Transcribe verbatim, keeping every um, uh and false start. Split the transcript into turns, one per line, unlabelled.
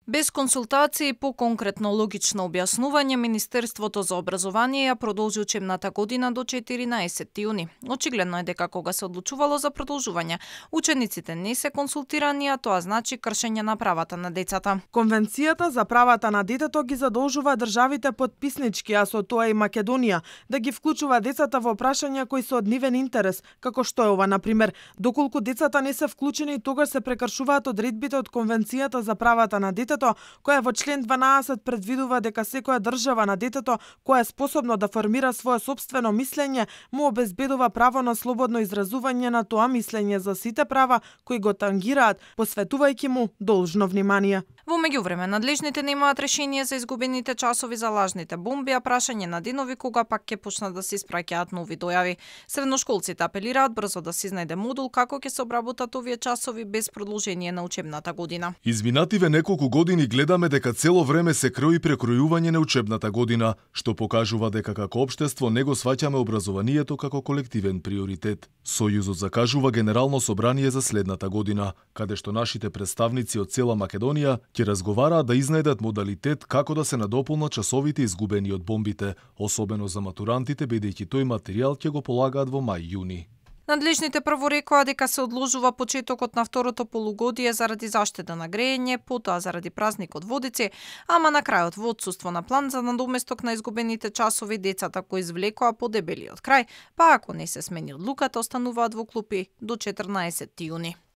Без консултации по конкретно логично објаснување, Министерството за образование ја продолжи учебната година до четиринаесетти јуни. Очигледно е дека кога се одлучувало за продолжување, учениците не се консултирани, а тоа значи кршење на правата на децата.
Конвенцијата за правата на детето ги задолжува државите потписнички, а со тоа и Македонија, да ги вклучува децата во прашања кои се од нивен интерес, како што е ова, например, доколку децата не се вклучени, тогаш се прекршуваат одредбите од Конвенцијата за правата на детето, која во член дванаесет предвидува дека секоја држава на детето која е способно да формира свое собствено мислење, му обезбедува право на слободно изразување на тоа мислење за сите права кои го тангираат, посветувајќи му должно внимание.
Во меѓувреме, надлежните немаат решение за изгубените часови за лажните бомби, а прашање на денови кога пак ќе почнат да се испраќаат нови дојави. Средношколците апелираат брзо да се изнајде модул како ќе се обработат овие часови без продолжение на учебната година.
Изминативе неколку години гледаме дека цело време се крои прекројување на учебната година, што покажува дека како општество не го сваќаме образованието како колективен приоритет. Сојузот закажува генерално собрание за следната година, каде што нашите представници од цела Македонија ќе разговараат да изнајдат модалитет како да се надополнат часовите изгубени од бомбите, особено за матурантите, бидејќи тој материјал ќе го полагаат во мај-јуни.
Надлежните прво рекоа дека се одложува почетокот на второто полугодие заради заштеда на грејење, потоа заради празникот Водици, ама на крајот во отсуство на план за надоместок на изгубените часови, децата кои извлекоа подебелиот крај, па ако не се смени одлуката, остануваат во клупи до четрнаесетти јуни.